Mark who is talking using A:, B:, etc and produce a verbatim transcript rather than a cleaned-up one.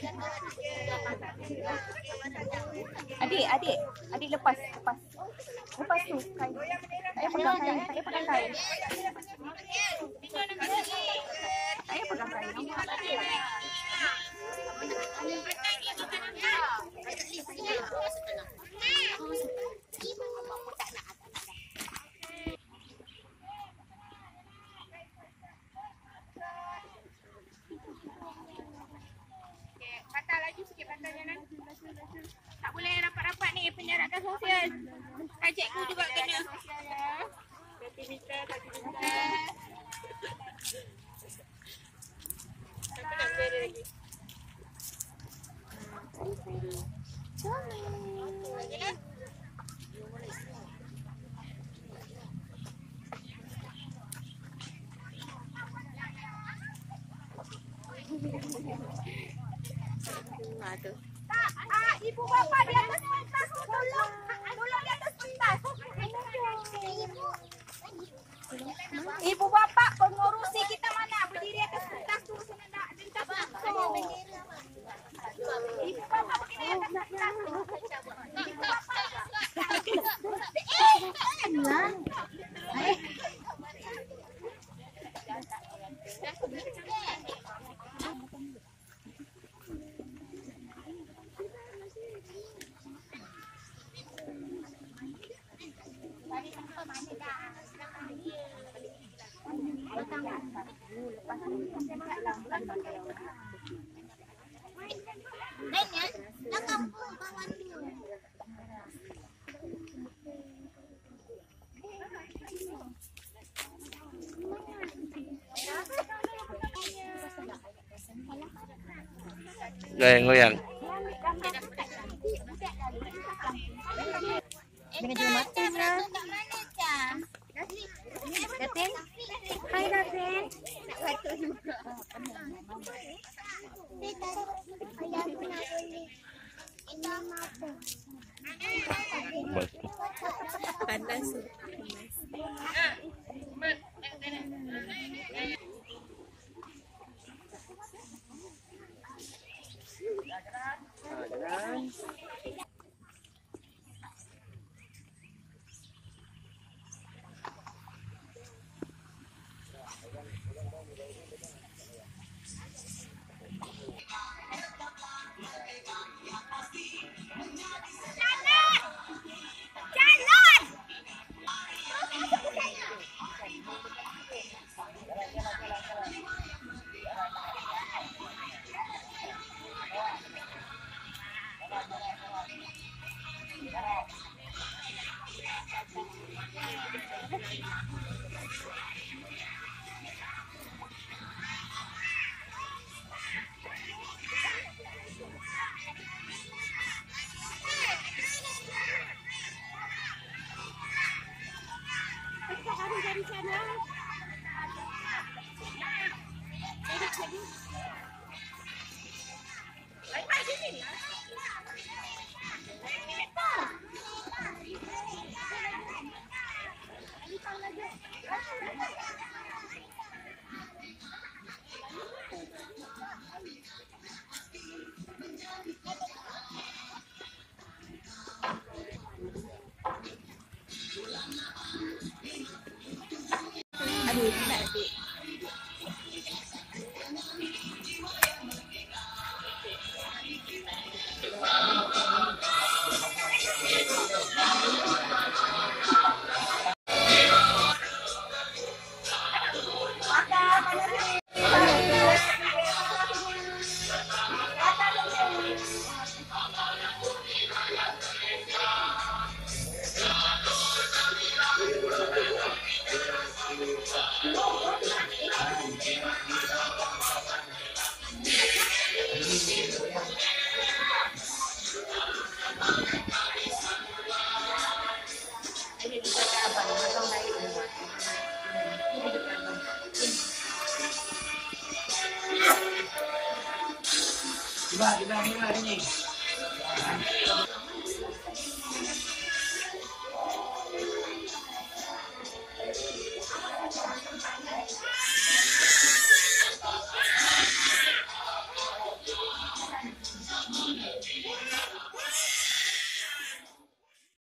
A: Adik, adik, adik lepas, lepas. Lepas tu kain. Saya pegang kain, saya pegang kain. Saya pegang kain.
B: Patah lagi sikit patahnya nanti. Tak boleh rapat-rapat ni penjarakan sosial. Kan cikgu juga kena. Satu meter, satu meter. Siapa nak beri lagi? Lagi lah. Tak, ah, ibu bapa di atas pentas tu tolong, tolong di atas pentas. Ibu bapa pengurusi kita mana? Berdiri atas pentas tu sana nak lintas langsung. Ibu bapa berdiri atas pentas tu. Ibu bapa. Eh, jangan. Eh.
C: Goyang-goyang.
A: Dengan jumlah matanya. Datin? Hai Datin.
B: Nak batu juga.
D: Ayah pernah boleh. Ini apa?
B: Panas. Dari sana. Aduh, tak nanti.
E: Diba, diba, diba, ini.